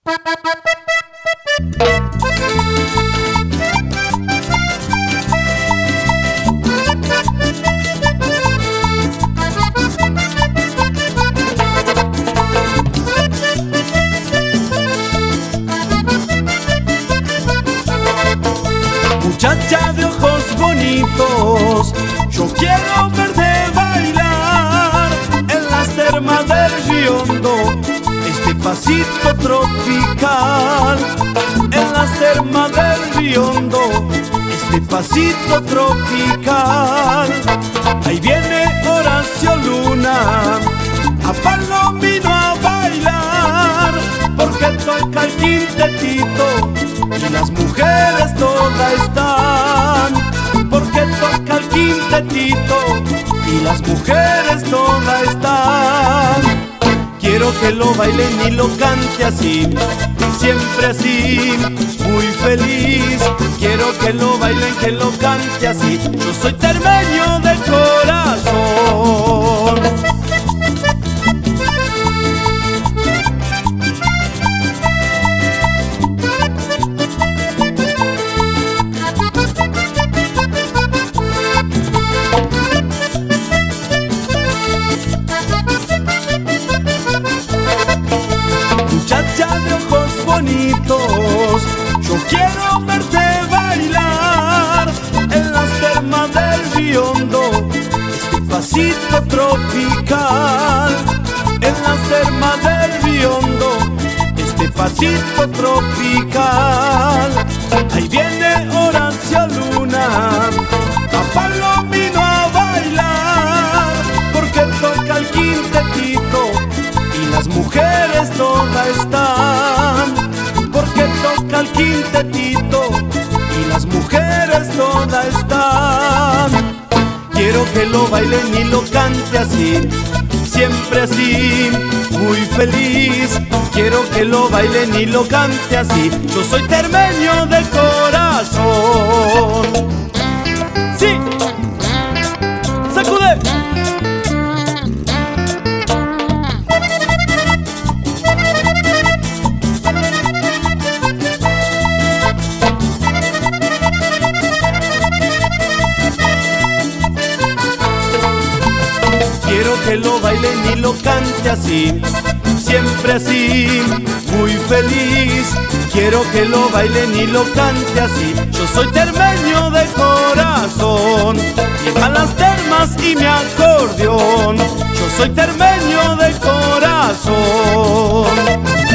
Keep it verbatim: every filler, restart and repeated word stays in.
Muchacha de ojos bonitos, yo quiero verte bailar en las termas del Río Hondo, este pasito tropical. En las termas del Río Hondo, este pasito tropical. Ahí viene Horacio Luna a Palomino a bailar, porque toca el quintetito y las mujeres todas están, porque toca el quintetito y las mujeres todas están. Quiero que lo bailen y lo cante así, siempre así, muy feliz. Quiero que lo bailen, que lo cante así. Yo soy termeño de corazón. Yo quiero verte bailar en las termas del Río Hondo, este pasito tropical. En las termas del Río Hondo, este pasito tropical. Ahí viene Horacio Luna a Palomino a bailar, porque toca el quintetito y las mujeres todas están, porque toca el quintetito y las mujeres todas están. Quiero que lo bailen y lo cante así, siempre así, muy feliz. Quiero que lo bailen y lo cante así. Yo soy termeño de corazón. ¡Sí! ¡Sacude! Quiero que lo bailen y lo cante así, siempre así, muy feliz. Quiero que lo bailen y lo cante así. Yo soy termeño de corazón, lleva las termas y mi acordeón. Yo soy termeño de corazón.